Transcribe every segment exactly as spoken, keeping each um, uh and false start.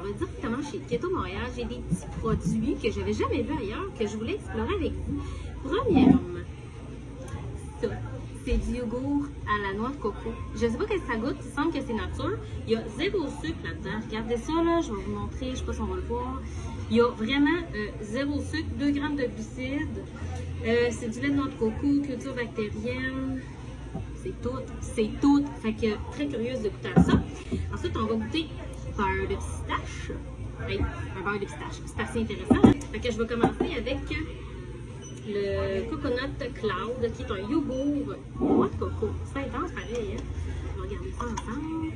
va directement chez Keto Montréal. J'ai des petits produits que j'avais jamais vus ailleurs, que je voulais explorer avec vous. Premièrement, ça, c'est du yogourt à la noix de coco. Je ne sais pas qu'est-ce que ça goûte, il semble que c'est nature. Il y a zéro sucre là-dedans. Regardez ça, là, je vais vous montrer, je ne sais pas si on va le voir. Il y a vraiment euh, zéro sucre, deux grammes de glucides. Euh, c'est du lait de noix de coco, culture bactérienne. C'est tout, c'est tout. Fait que très curieuse de goûter à ça. Ensuite, on va goûter beurre de pistache. Hey, un beurre de pistache, c'est assez intéressant. Hein? Fait que je vais commencer avec le Coconut Cloud, qui est un yogourt noix de coco. C'est intense pareil, hein? On va regarder ça ensemble.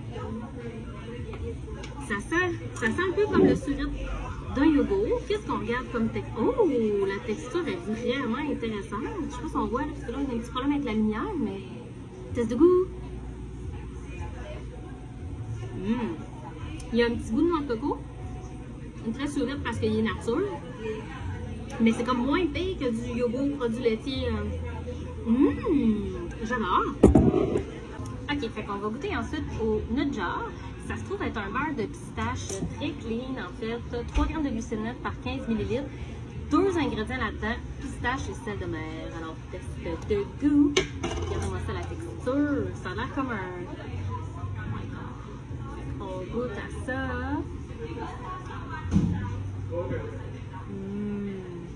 Ça sent, ça sent un peu comme le sirop d'un yogourt. Qu'est-ce qu'on regarde comme texture? Oh, la texture est vraiment intéressante. Je sais pas si on voit, là, parce que là, on a un petit problème avec la lumière, mais test de goût. Mmh. Il y a un petit goût de noix de coco. Une très sourire parce qu'il est nature. Mais c'est comme moins pire que du yogourt produit laitier. Mmh, j'adore. Ok, fait qu'on va goûter ensuite au nut jar. Ça se trouve être un beurre de pistache très clean en fait. trois grammes de glucides nets par quinze millilitres. Deux ingrédients là-dedans, pistache et sel de mer. Alors, test de goût. Regardez-moi ça, la texture. Ça a l'air comme un... On goûte à ça. Mmh.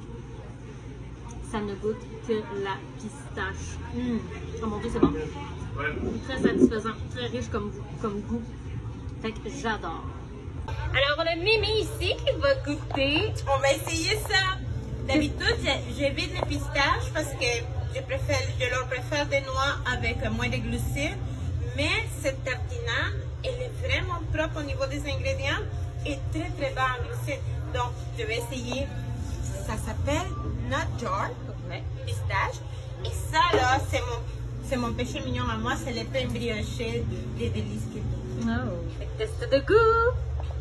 Ça ne goûte que la pistache. Mmh. Oh mon dieu, c'est bon. Très satisfaisant, très riche comme, comme goût. Fait que j'adore. Alors, on a Mimi ici qui va goûter. On va essayer ça. D'habitude, j'évite les pistaches parce que je, préfère, je leur préfère des noix avec moins de glucides. Mais cette tartinade, elle est vraiment propre au niveau des ingrédients et très très bas en glucides. Donc, je vais essayer. Ça s'appelle Nut Jar, Ouais. pistache. Et ça, là, c'est mon, c'est mon péché mignon à moi, c'est le pain brioché des délices. Oh. Fait que test de goût.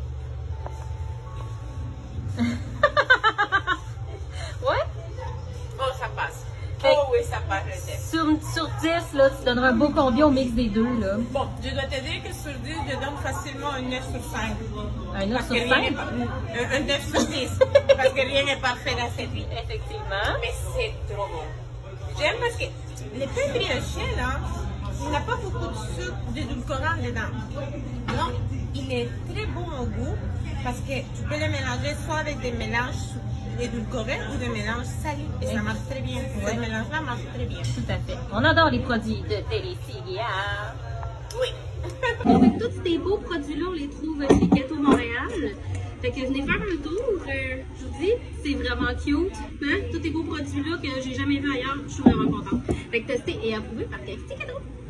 Ouais? Oh, ça passe. Fait Oh oui, ça passe le test. Sur, sur dix, là, tu donneras un beau combien au mix des deux, là? Bon, je dois te dire que sur dix, je donne facilement un neuf sur cinq. Un neuf Parce sur que rien cinq? n'est pas- Un un neuf sur dix. Parce que rien n'est parfait dans cette vie. Effectivement. Mais c'est trop bon. J'aime parce que les pains briochés, là, il n'a pas beaucoup de sucre, d'édulcorant dedans. Donc, il est très bon au goût parce que tu peux le mélanger soit avec des mélanges édulcorés ou des mélanges salés. Et ça marche très bien. Ouais. Ce mélange-là marche très bien. Tout à fait. On adore les produits de Télécilia. Oui. Avec tous ces beaux produits-là, on les trouve chez Keto Montréal. Fait que venez faire un tour. Euh, je vous dis, c'est vraiment cute. Hein? Tous ces beaux produits-là que j'ai jamais vus ailleurs, je suis vraiment contente. Fait que testé et approuvé par Keto.